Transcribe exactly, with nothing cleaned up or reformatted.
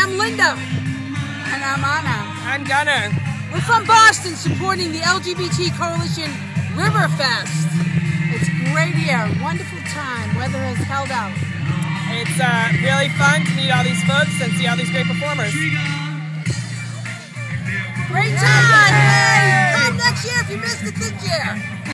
I'm Linda. And I'm Anna. I'm Gunnar. We're from Boston supporting the L G B T Coalition RiverFest. It's great here. Wonderful time. Weather has held out. It's uh, really fun to meet all these folks and see all these great performers. Great time! Hey, come next year if you missed it this year.